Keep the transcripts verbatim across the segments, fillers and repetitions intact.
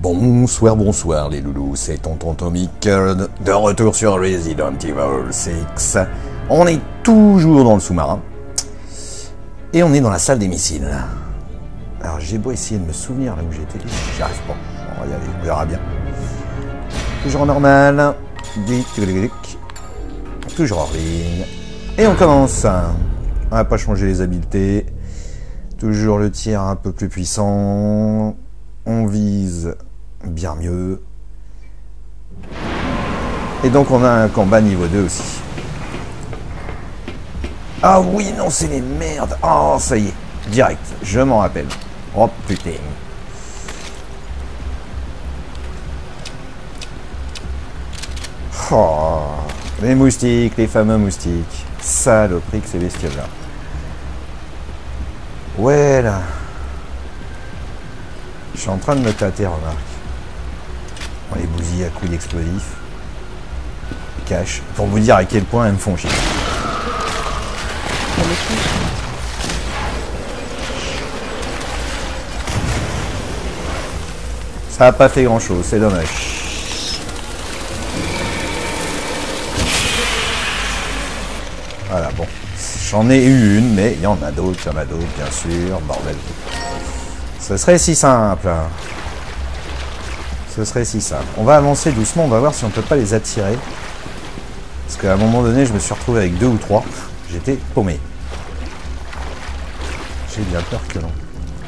Bonsoir, bonsoir les loulous, c'est Tonton Tomic, de retour sur Resident Evil six. On est toujours dans le sous-marin. Et on est dans la salle des missiles. Alors j'ai beau essayer de me souvenir là où j'étais, j'y arrive pas. On va y aller, on verra bien. Toujours normal. Toujours en ligne. Et on commence. On va pas changer les habiletés. Toujours le tir un peu plus puissant. On vise bien mieux. Et donc on a un combat niveau deux aussi. Ah oui, non, c'est les merdes. Oh, ça y est. Direct, je m'en rappelle. Oh putain. Oh, les moustiques, les fameux moustiques. Saloperie que ces bestioles-là. Ouais, là. Je suis en train de me tâter, remarque. On les bousille à coups d'explosifs. Cache. Pour vous dire à quel point elles me font chier. Ça n'a pas fait grand chose, c'est dommage. Voilà, bon. J'en ai eu une, mais il y en a d'autres, il y en a d'autres, bien sûr. Bordel. Ce serait si simple. Ce serait si simple. On va avancer doucement, on va voir si on peut pas les attirer. Parce qu'à un moment donné, je me suis retrouvé avec deux ou trois. J'étais paumé. J'ai bien peur que non.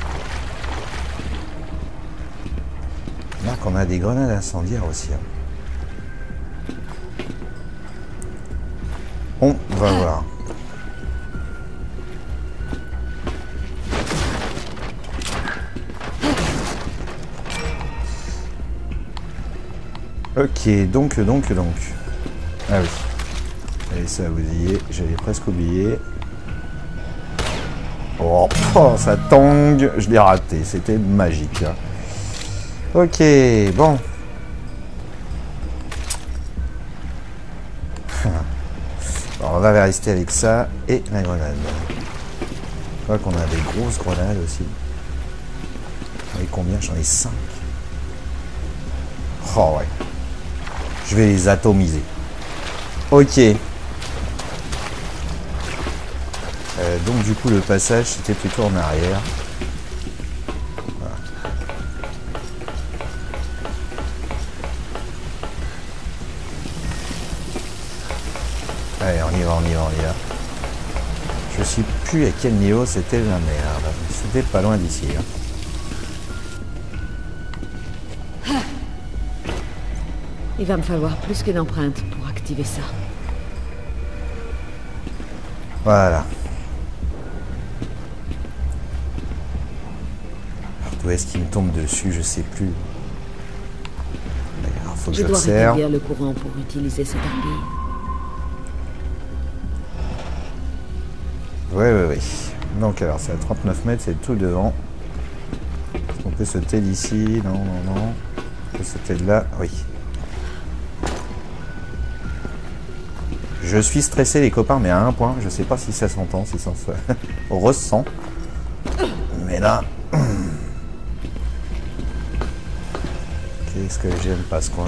Remarque, on a des grenades incendiaires aussi. Hein. On va voir. Ok, donc, donc, donc. Ah oui. Allez, ça vous y est. J'avais presque oublié. Oh, oh, ça tangue. Je l'ai raté. C'était magique. Hein. Ok, bon. Alors, on va rester avec ça et la grenade. Je crois qu'on a des grosses grenades aussi. J'en ai combien? J'en ai cinq. Oh ouais. Je vais les atomiser. Ok. Euh, donc du coup le passage c'était plutôt en arrière. Voilà. Allez, on y va, on y va, on y va. Je sais plus à quel niveau c'était la merde. C'était pas loin d'ici. Hein. Il va me falloir plus qu'une empreinte pour activer ça. Voilà. D'où est-ce qu'il me tombe dessus? Je sais plus. Alors, faut que je dois j'observe. rétablir le courant pour utiliser cette arpille. Oui, oui, oui. Donc, alors, c'est à trente-neuf mètres, c'est tout devant. Est-ce qu'on peut sauter d'ici? Non, non, non. On peut sauter de là? Oui. Je suis stressé, les copains, mais à un point. Je sais pas si ça s'entend, si ça se ressent. Mais là... Qu'est-ce que j'aime pas ce coin.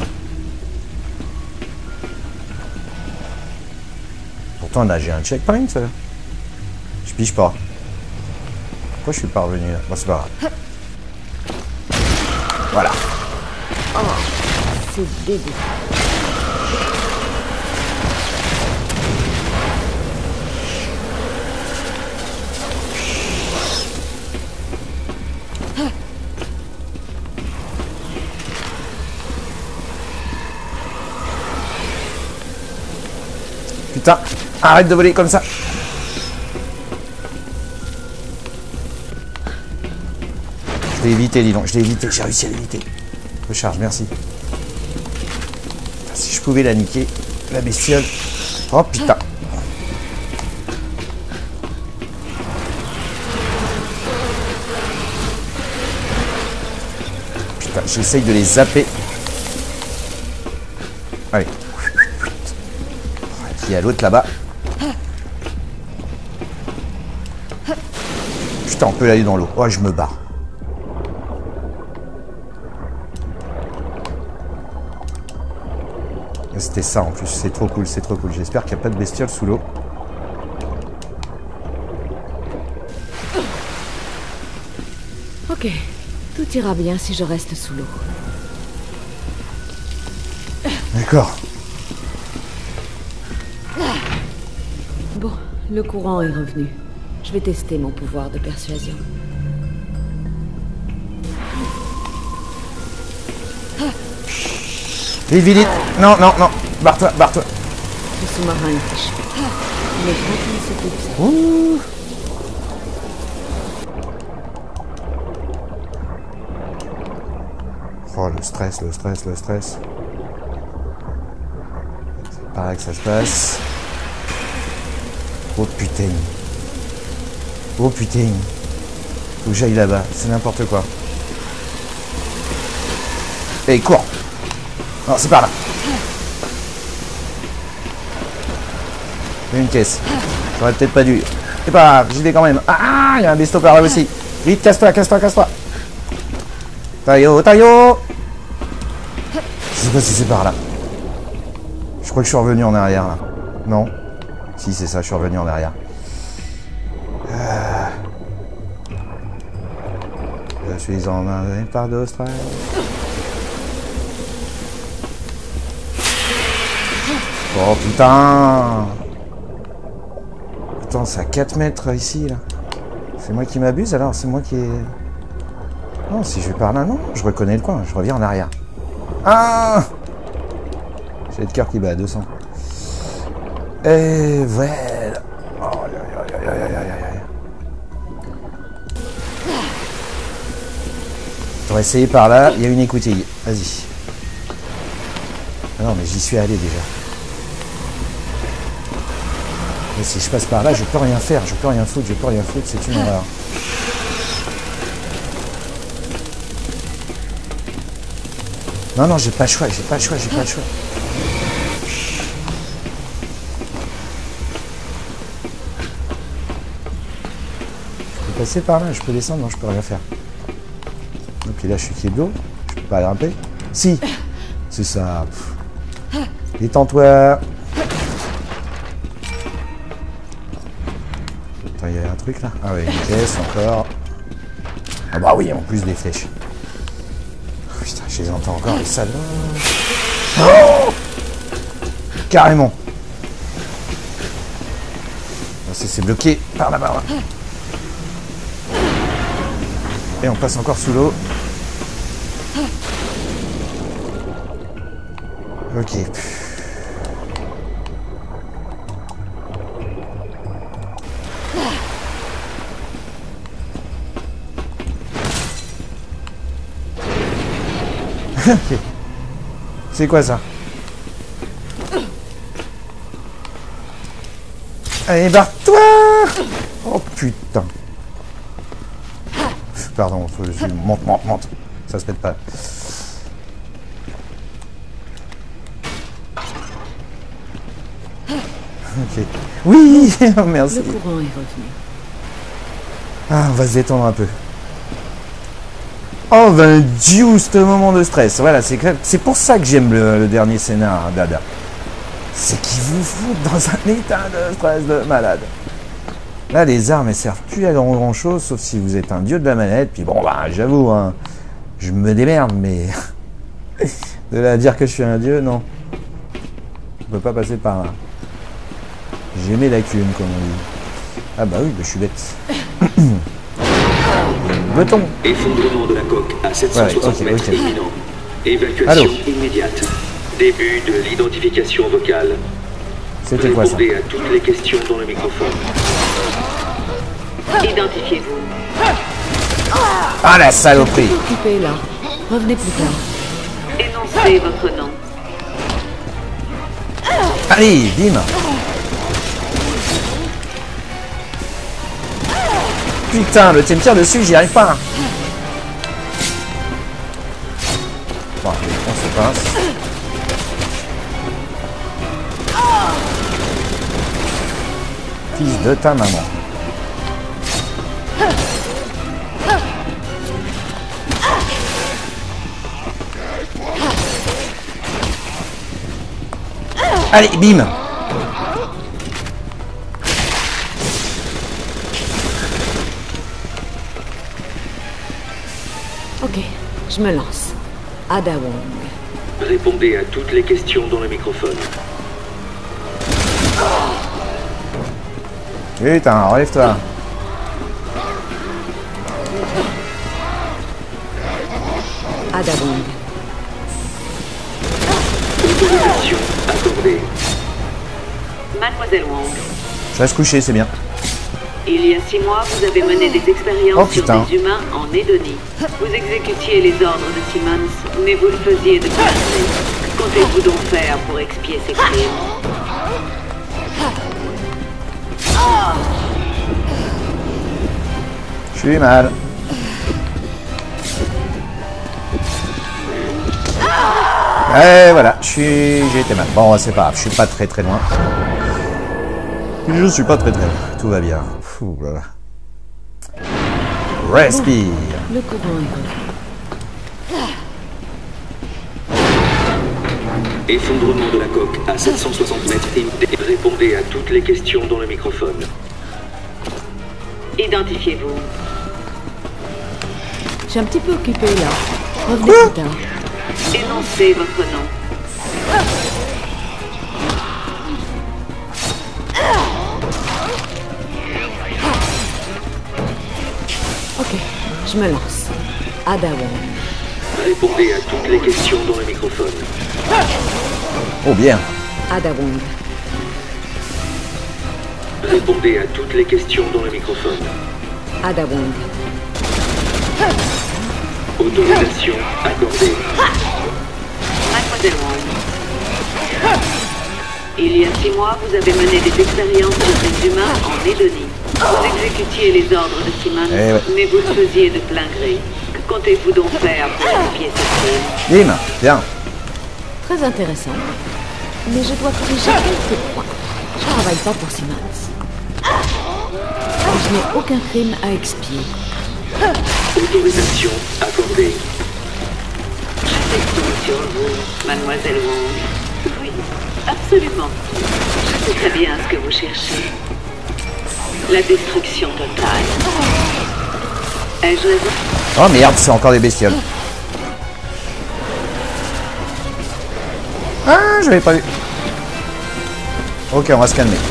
Pourtant, là, j'ai un checkpoint. Je pige pas. Pourquoi je suis pas revenu là? Bon, c'est pas grave. Voilà. Oh, c'est dégoûtant. Putain, arrête de voler comme ça. Je l'ai évité, dis donc, je l'ai évité, j'ai réussi à l'éviter. Recharge, merci. Si je pouvais la niquer, la bestiole. Oh putain. Putain, j'essaye de les zapper. Allez. Il y a l'autre là-bas. Putain, on peut aller dans l'eau. Oh, je me barre. C'était ça en plus, c'est trop cool, c'est trop cool. J'espère qu'il n'y a pas de bestioles sous l'eau. Ok, tout ira bien si je reste sous l'eau. D'accord. Bon, le courant est revenu. Je vais tester mon pouvoir de persuasion. Vite, vite, vite. Non, non, non. Barre-toi, barre-toi. Le sous-marin est fichu. Mais quand il s'occupe ça. Ouh. Oh, le stress, le stress, le stress. C'est par là que ça se passe. Oh putain. Oh putain. Faut que j'aille là-bas, c'est n'importe quoi. Et cours. Non, c'est par là. Une caisse. J'aurais peut-être pas dû. C'est pas grave, j'y vais quand même. Ah, il y a un besto par là aussi. Vite, casse-toi, casse-toi, casse-toi. Taillot, taillot. Je sais pas si c'est par là. Je crois que je suis revenu en arrière là. Non. Si, c'est ça, je suis revenu en arrière. Euh... Je suis en un par d'Australie. Oh putain! Attends, c'est à quatre mètres ici là. C'est moi qui m'abuse alors? C'est moi qui est... Non, si je vais par là, non, je reconnais le coin, je reviens en arrière. Ah! J'ai le cœur qui bat à deux cents. Et voilà. Oh, aïe, aïe, aïe, aïe, aïe, aïe. J'aurais essayé par là, il y a une écoutille. Vas-y. Ah non, mais j'y suis allé déjà. Mais si je passe par là, je peux rien faire, je peux rien foutre, je peux rien foutre, c'est une erreur. Non, non, j'ai pas le choix, j'ai pas le choix, j'ai pas le choix. Je peux passer par là, je peux descendre, non, je peux rien faire. Et puis là, je suis pied d'eau, je peux pas grimper. Si, c'est ça. Détends-toi. Attends, il y a un truc là. Ah ouais, une caisse encore. Ah bah oui, en plus des flèches. Oh, putain, je les entends encore, les salauds. Oh, carrément. C'est bloqué par là-bas. Là. Et on passe encore sous l'eau. Ok. Ok. C'est quoi ça? Allez, barre-toi! Oh putain. Pardon, je... monte, monte, monte. Ça se pète pas. Ok. Oui, merci. Le courant est revenu. Ah, on va se détendre un peu. Oh, ben, juste moment de stress. Voilà, c'est pour ça que j'aime le, le dernier scénar, Dada. C'est qu'il vous fout dans un état de stress de malade. Là, les armes, elles servent plus à grand, grand chose, sauf si vous êtes un dieu de la manette. Puis bon, bah, j'avoue, hein, je me démerde, mais de là à dire que je suis un dieu, non. On peut pas passer par là. J'ai mes lacunes, comme on dit. Ah bah oui, bah, je suis bête. Beton. Effondrement de la coque à sept cent soixante ouais, okay, mètres okay. imminent. Évacuation Allô. immédiate. Début de l'identification vocale. C'était quoi ça? Répondez à toutes les questions dans le microphone. Identifiez-vous. Ah la saloperie! Occupé là. Revenez plus tard. Énoncez votre nom. Allez, bim! Putain, le tire dessus, j'y arrive pas. Bon, on se passe. Fils de ta maman. Allez, bim. Ok, je me lance. Ada Wong. Répondez à toutes les questions dans le microphone. Putain, relève-toi. Ada Wong. Autorisation accordée. Mademoiselle Wong, Je laisse coucher, c'est bien. il y a six mois, vous avez mené des expériences Oh, sur putain. des humains en Edonie. Vous exécutiez les ordres de Simmons, mais vous le faisiez de plein gré. Que comptez-vous donc faire pour expier ces crimes? Je suis mal. Et voilà, je suis... j'ai été mal. Bon, c'est pas grave, je suis pas très très loin. Je suis pas très très loin. Tout va bien. Ouh là là. Respire. Le courant est revenu. Effondrement de la coque à sept cent soixante mètres. Répondez à toutes les questions dans le microphone. Identifiez-vous. Je suis un petit peu occupée là. Revenez plus tard. Énoncez votre nom. Ok, je me lance. Ada Wong. Répondez à toutes les questions dans le microphone. Oh bien. Ada Wong. Répondez à toutes les questions dans le microphone. Ada Wong. Autorisation accordée. Mademoiselle Wong. Il y a six mois, vous avez mené des expériences sur des humains en Edonie. Vous exécutiez les ordres de Simmons, Eh ouais. mais vous le faisiez de plein gré. Que comptez-vous donc faire pour expier ces crimes? Bim. Bien. Très intéressant. Mais je dois corriger quelques points. Je travaille pas pour Simmons. Je n'ai aucun crime à expier. Autorisation accordée. Je sais tout sur vous, Mademoiselle Wong. Oui, absolument. Je sais très bien ce que vous cherchez. La destruction totale. Ai-je raison? Oh merde, c'est encore des bestioles. Ah, je l'avais pas vu. Ok, on va se calmer.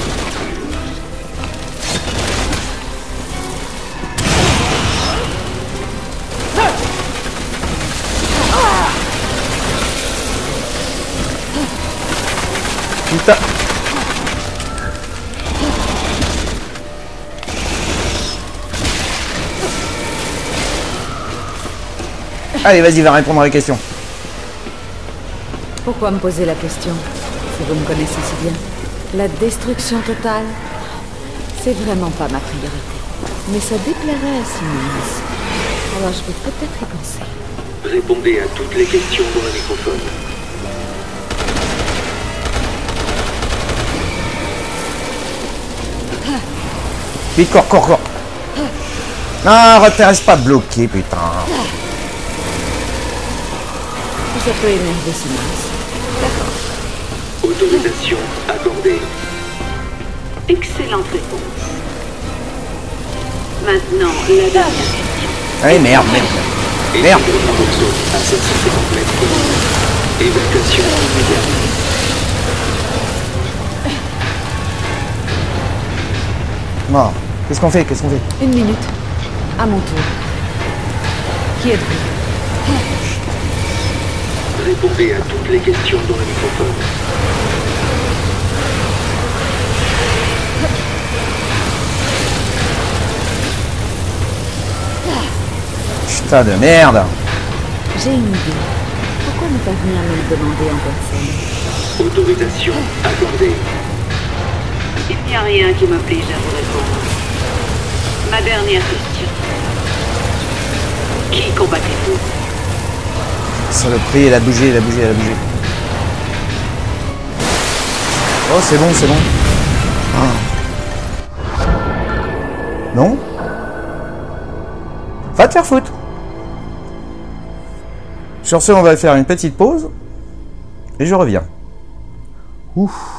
Putain. Allez, vas-y, va répondre à la question. Pourquoi me poser la question, si vous me connaissez si bien? La destruction totale, c'est vraiment pas ma priorité. Mais ça déplairait à Simmons. Alors je vais peut-être y penser. Répondez à toutes les questions dans le microphone. Vite, cours, cours, cours. Non, reste pas bloqué, putain. Ça peut énerver Simmons. Autorisation accordée. Excellente réponse. Maintenant, la dernière question. Allez, merde, merde. Merde. Effondrement de zone à sept cent cinquante mètres. Évacuation immédiate. Bon, qu'est-ce qu'on fait? Qu'est-ce qu'on fait? Une minute. À mon tour. Qui êtes-vous? Répondez à toutes les questions dans le microphone. Putain de merde. J'ai une idée. Pourquoi ne pas venir me le demander en personne? Autorisation accordée. Il n'y a rien qui m'oblige à vous répondre. Ma dernière question. Qui combattez-vous? Saloperie, elle a bougé, elle a bougé, elle a bougé. Oh, c'est bon, c'est bon. Ah. Non? Va te faire foutre. Sur ce, on va faire une petite pause. Et je reviens. Ouf.